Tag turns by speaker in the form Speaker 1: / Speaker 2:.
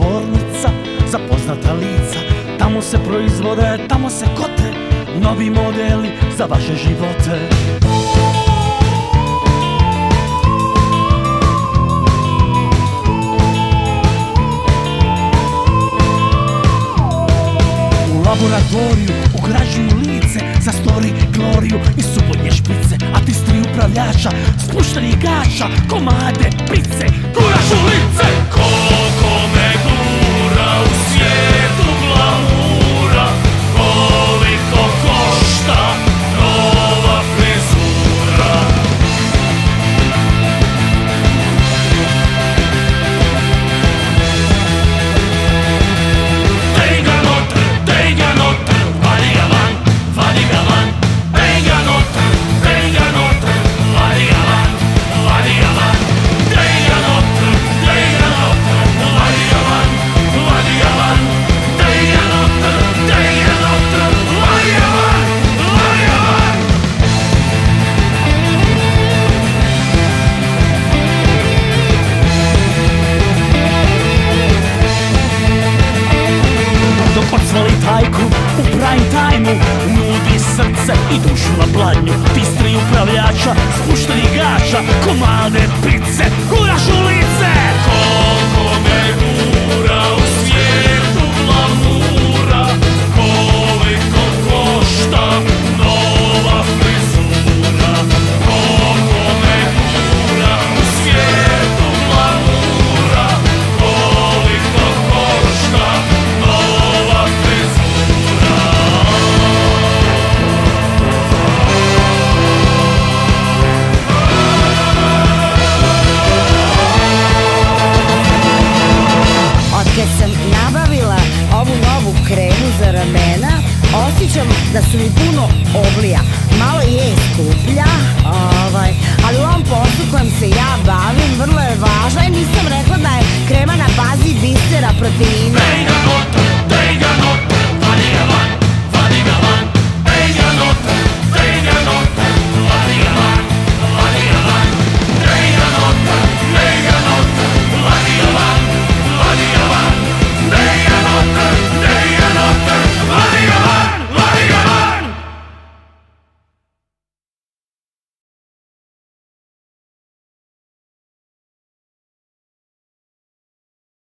Speaker 1: tvornica za poznata lica. Tamo se proizvode, tamo se kote novi modeli za vaše živote. U laboratoriju ugrađuju lice za story gloriju i subotnje špice, a ti stri upravljača spuštenih gača komade pice guraš u lice. Koliko me gura u svijetu glamura, koliko košta nova frizura. Dej ga notr, dej ga notr, vadi ga van, vadi ga van. Dej ga notr, dej ga notr, vadi ga van, vadi ga van. Dej ga notr, dej ga notr, vadi ga van, vadi ga van. Dej ga notr, dej ga notr, vadi ga van, vadi ga van. Dok odsvali tajku u prime time-u, nudi srce i dušu na pladnju. Ti stri upravljača spuštenih gača komade pice guraš u lice. Koliko me gura u svijetu glamura, koliko košta nova frizura. Koliko me gura u svijetu glamura, koliko košta nova frizura.
Speaker 2: Otkad sam nabavila ovu novu kremu za ramena, osjećam da su mi puno oblija. Malo je skuplja, ali u ovom poslu kojem se ja bavim vrlo je važna i nisam rekla da je krema na bazi bisera, proteina